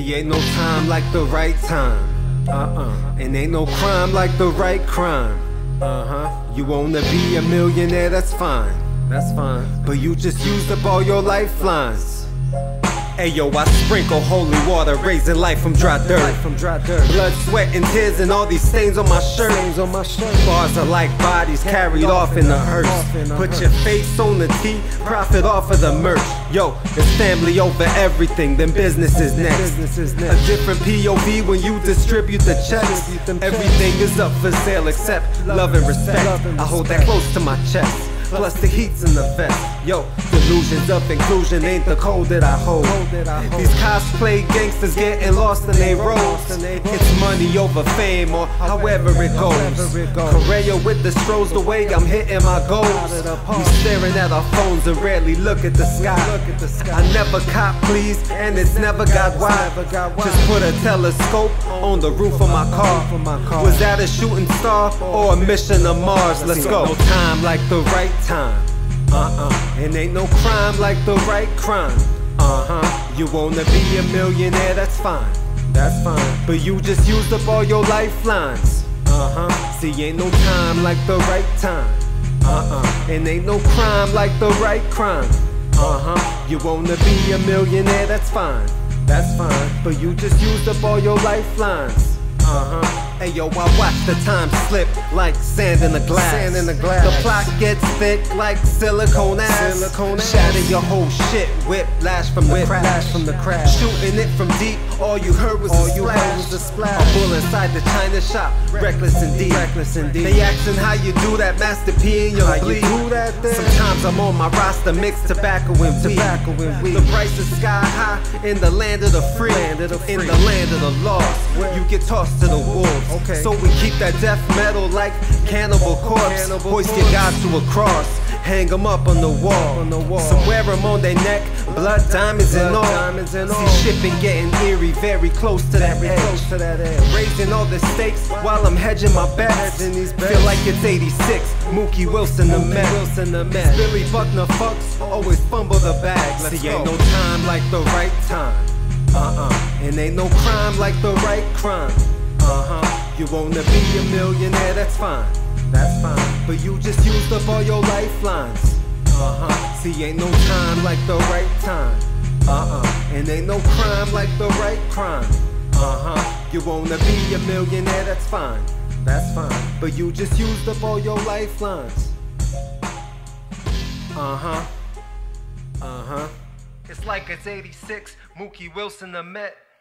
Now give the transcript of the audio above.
See, ain't no time like the right time. And ain't no crime like the right crime. You wanna be a millionaire, that's fine. That's fine. But you just used up all your lifelines. Ayo, I sprinkle holy water, raising life from dry dirt. Blood, sweat, and tears, and all these stains on my shirt. Bars are like bodies carried off in the hearse. Put your face on the T, profit off of the merch. Yo, it's family over everything, then business is next. A different POV when you distribute the checks. Everything is up for sale except love and respect. I hold that close to my chest. Plus the heat's in the vest. Yo, delusions of inclusion ain't the code that I hold. These cosplay gangsters getting lost in they roles. It's money over fame or however it goes. Correa with the strolls, the way I'm hitting my goals. We staring at our phones and rarely look at the sky. I never cop please, and it's never got wide. Just put a telescope on the roof of my car. Was that a shooting star or a mission to Mars? Let's go. No time like the right time. And ain't no crime like the right crime. You wanna be a millionaire, that's fine. That's fine. But you just used up all your lifelines. See, ain't no time like the right time. And ain't no crime like the right crime. You wanna be a millionaire, that's fine. That's fine. But you just used up all your lifelines. Ayo, I watch the time slip like sand in the glass. The plot gets thick like silicone ass. Shatter your whole shit, whiplash from the crash. Shooting it from deep, all you heard was a splash. A bull inside the China shop, reckless indeed. They asking how you do that, Master P in your bleed. Sometimes I'm on my roster, mixed tobacco and weed. The price is sky high in the land of the free. In the land of the lost, you get tossed to the wolves. So we keep that death metal like Cannibal Corpse. Hoist your God to a cross, hang them up on the wall. Some wear them on their neck, blood, diamonds and all. See shipping getting eerie, very close to that edge. Raising all the stakes while I'm hedging my bets. Feel like it's 86, Mookie Wilson the Met. Billy Buckner fucks, always fumble the bag. See, ain't no time like the right time. And ain't no crime like the right crime. You wanna be a millionaire, that's fine. That's fine. But you just used up all your lifelines. See, ain't no time like the right time. And ain't no crime like the right crime. You wanna be a millionaire, that's fine. That's fine. But you just used up all your lifelines. It's like it's 86, Mookie Wilson the Met.